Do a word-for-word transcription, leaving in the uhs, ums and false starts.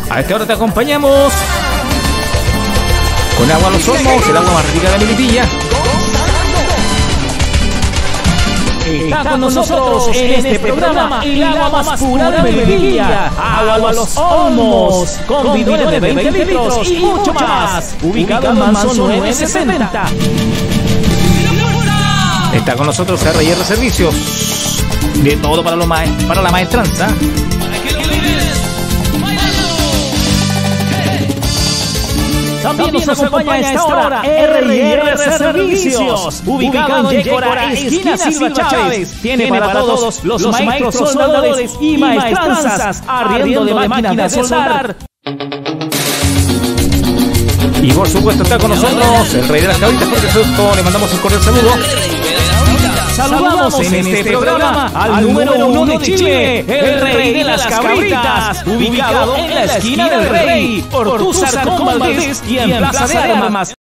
A esta hora te acompañamos con agua Los Olmos, el agua más rica de Melipilla. Está con nosotros en este programa el agua más pura de Melipilla, agua Los Olmos, con bidones de veinte litros y mucho más, ubicado en Manso nueve sesenta. Está con nosotros R y R Servicios, de todo para, lo ma para la maestranza. También nos acompaña a esta hora R y R Servicios, ubicado en Yécora, esquina Silva Chávez. Tiene para todos los maestros soldadores y maestranzas, arriendo de máquinas de soldar. Y por supuesto está con nosotros el rey de las cabritas, Jorge Soto. Le mandamos un cordial saludo. Saludamos en este programa al número uno de Chile, el rey de las cabritas, ubicado en la esquina del Rey, Ortúzar con Valdés y en Plaza de Armas,